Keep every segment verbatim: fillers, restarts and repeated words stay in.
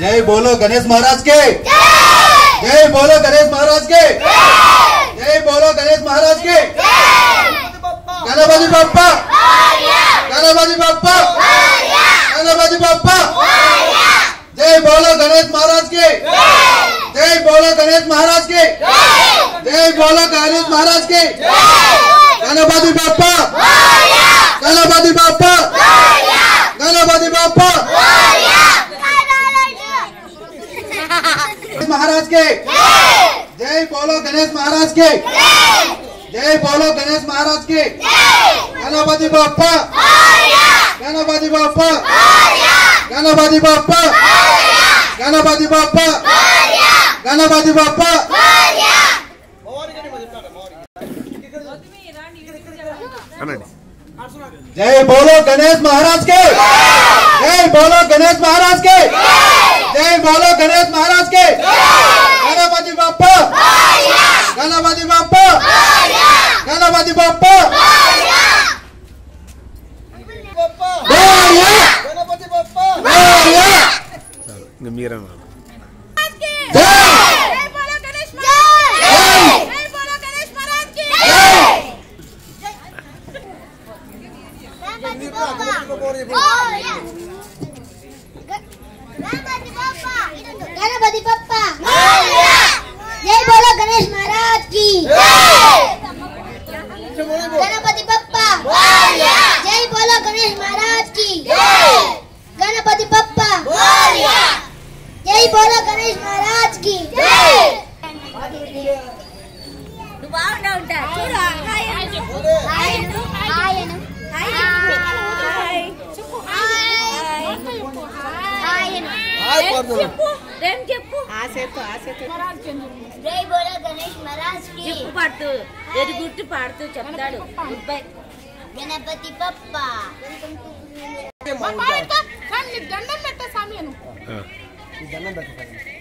जय बोलो गणेश महाराज के जय बोलो गणेश महाराज के जय बोलो गणेश महाराज के गणपति बप्पा गणपति बप्पा गणपति बप्पा जय बोलो गणेश महाराज के जय बोलो गणेश महाराज के जय बोलो गणेश महाराज के गणपति बप्पा गणपति बप्पा गणपति बप्पा महाराज के जय बोलो गणेश महाराज के जय बोलो गणेश महाराज के गणपति बप्पा गणपति बप्पा गणपति बप्पा गणपति बप्पा गणपति बप्पा जय बोलो गणेश महाराज के जय बोलो गणेश महाराज के जय बोलो गणेश महाराज के गणपति बप्पा गणपति बप्पा गणपति बप्पा गणपति बप्पा गंभीर गणपति बप्पा जय बोलो गणेश महाराज की गणपति बप्पा जय बोलो गणेश महाराज की गणपति बप्पा जय बोलो गणेश महाराज की जय बोलो गणेश महाराज की पाड़ू एरी गुर्तु पाड़ू చెప్తాడు गणपति बप्पा దండం పెట్ట స్వామి అను దండం పెట్ట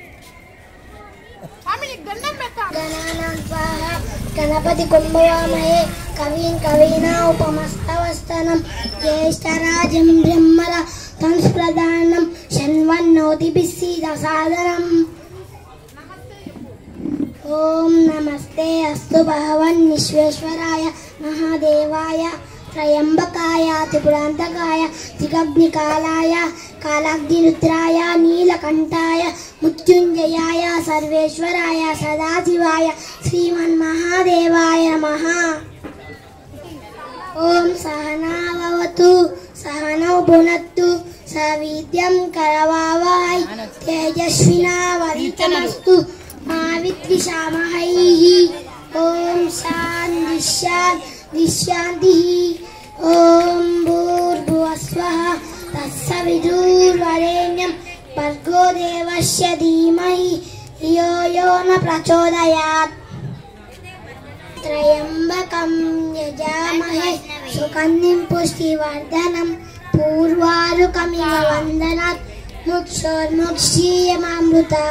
స్వామి దండం పెట్ట గణానాం స్వాహ గణపతి కుంభవామహే కవిం కవీనా ఉపమస్తవస్తనం జ్యేష్ఠరాజం బ్రహ్మణ సంస్ప్రదానం శన్వన్నోతి బిస్సీద సాదనం ఓం నమస్తే అస్తు భగవన్ విశ్వేశ్వరాయ మహాదేవాయ త్రయంబకాయ త్రిపురాంతకాయ త్రిగగ్నికాలాయ కాలాగ్నిరుద్రాయ నీలకంఠాయ మృత్యుంజయాయ సర్వేశ్వరాయ సదాశివాయ శ్రీమన్మహాదేవాయ నమః. ఓం సహనావతు సహనౌ భునత్తు సవిద్యం కరవావహై తేజస్వినావధీతమస్తు మా విద్విషామహై. ఓం శాంతి శాంతి శాంతి. ఓం భూర్భువస్వః తత్సవితుర్వరేణ్యం భర్గో దేవస్య ధీమహి ధియో యో న ప్రచోదయాత్. త్రయంబకం యజామహే సుగంధిం పుష్టివర్ధనం పూర్వారుకమివ వందనాత్ ముక్షోర్ముక్షీయమామృతా.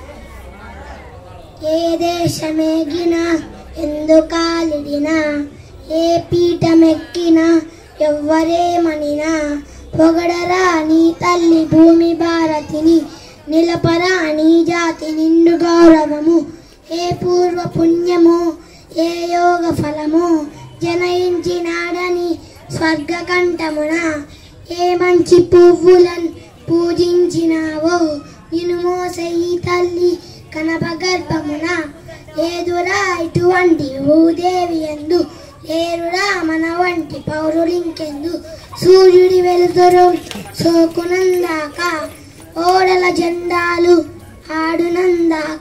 ఏ దేశమేగినా ఎందుకాలిడినా ఏ పీఠమెక్కినా ఎవ్వరేమనినా పొగడరా నీ తల్లి భూమి భారతిని నిలపరా నీ జాతి నిండు గౌరవము. ఏ పూర్వ పుణ్యము ఏ యోగ ఫలము జనయించినాడని స్వర్గకంఠమున ఏ మంచి పువ్వులను పూజించినావో నిన్ను మోసే ఈ తల్లి కనపగర్భమున. ఏదురా ఇటువంటి భూదేవి ఎందు లేరురా మన వంటి పౌరులింకెందు. సూర్యుడి వెలుతురు సోకునందాక ఓడల జెండాలు ఆడునందాక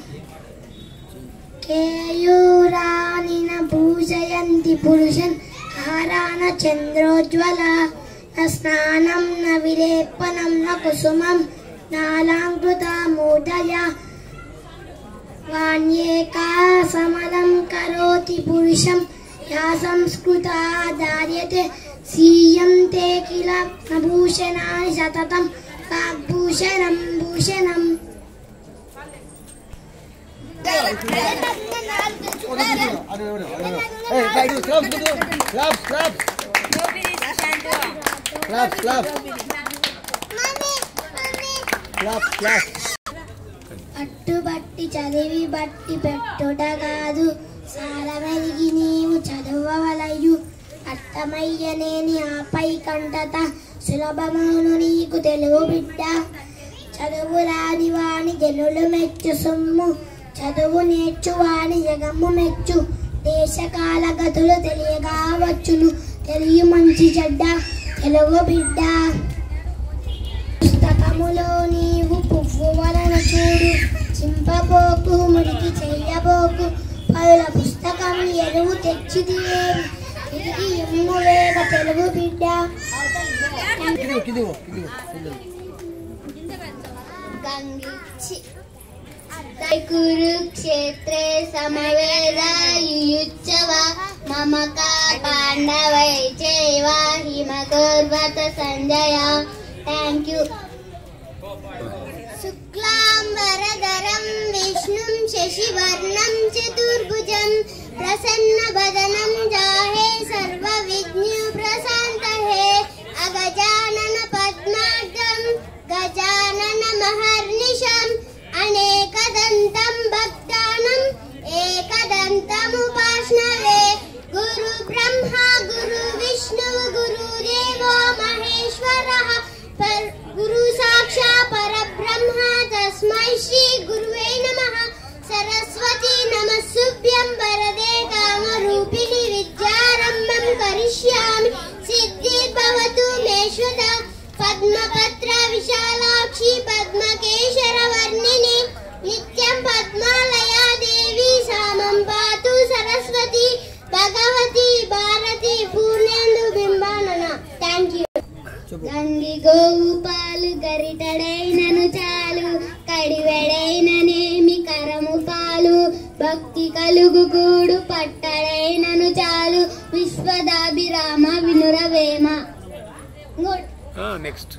కేయూరానిన భూషయంతి పురుషన్ హారాన చంద్రోజ్వల. న స్నానం న విలేపనం న కుసుమం నాలాంకృత మూఢయ. వాణ్యేకా సమలం కరోతి పురుషం యా సంస్కృతా ధార్యతే సీయంతే కిల భూషణాని సతతం వాగ్భూషణం భూషణం. అట్టుబట్టి చదివి బట్టి పెట్టుట కాదు, సారమెరిగి నీవు చదవవలయు. అర్థమయ్యనేని ఆపై కంటత, సులభమును నీకు తెలుగు బిడ్డ. చదువు రాని వాణి జనులు మెచ్చు సొమ్ము, చదువు నేర్చువాని జగము మెచ్చు. దేశకాల గతులు తెలియగా వచ్చును, తెలియ మంచి చెడ్డ తెలుగు బిడ్డ. పుస్తకములో నీవు పువ్వు వలన చూడు, చింపబోకు మురికి చెయ్యబోకు. పలుల పుస్తకం ఎరువు తెచ్చిదివేవి, తిరిగి ఎమ్ము వేగ తెలుగు బిడ్డ. కురుక్షేత్రే సమవేదాయుచ్చవ మమక పాండవై చైవ హిమగర్వత సంజయ. Thank you. శుక్లాంబరధరం విష్ణుం శశివర్ణం చతుర్భుజం ప్రసన్నవదనం జాహే సర్వ విఘ్న ప్రశాంతహే. అగజానన పద్మార్గం గజానన మహర్నిశం అనేకదంతం భక్తానం ఏకదంతముపాస్మహే. గురు బ్రహ్మ గురు విష్ణు గురుదేవో మహేశ్వరః, గురు సాక్షాత్ పరబ్రహ్మ తస్మై శ్రీ గురువే నమః. సరస్వతి నమస్తుభ్యం వరదే కామరూపిణి విద్యారంభం కరిష్యామి సిద్ధిర్భవతు మే శుదా. పద్మపత్ర విశాలాక్షి పద్మకేశర వర్ణిని నిత్యం పద్మాలయా దేవి సామం పాతు సరస్వతి భగవతి భారతి పూర్ణేందు బింబానన. Thank you. గంగి గోవు పాలు గరిటడైనను చాలు, కడివెడైననేమి కరము పాలు. భక్తి కలుగు కూడు పట్టడైనను చాలు, విశ్వదాభిరామ వినురవేమ. నెక్స్ట్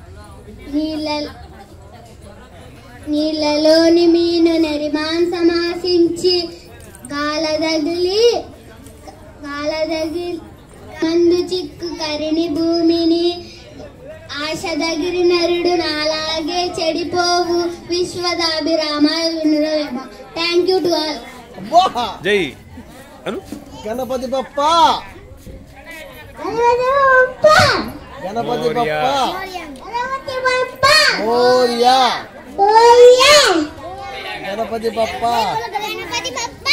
నీళ్ళలోని మీను నెరిమాంసమాసించి గాలదగిలి గాలదగిలి మందు చిక్కు కరిని భూమిని. ఆశ దగిరి నరుడు నాలాగే చెడిపోవు, విశ్వదాభిరామ వినురవేమ. Thank you to all. జై గణపతి బప్ప గణపతి బప్ప మోరియా గణపతి బప్ప గణపతి బప్ప.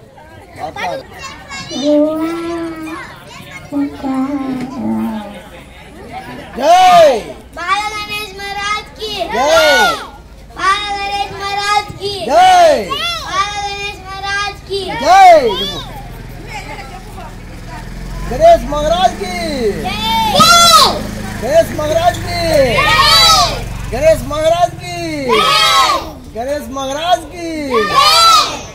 జై బాల గణేష్ మహారాజ్ కి జై బాల గణేష్ మహారాజ్ కి జై బాల గణేష్ మహారాజ్ కి జై గణేష్ మహారాజ్ కి గణేష్ మహారాజ్ కి గణేష్ మహారాజ్ కి గణేష్ మహారాజ్ కి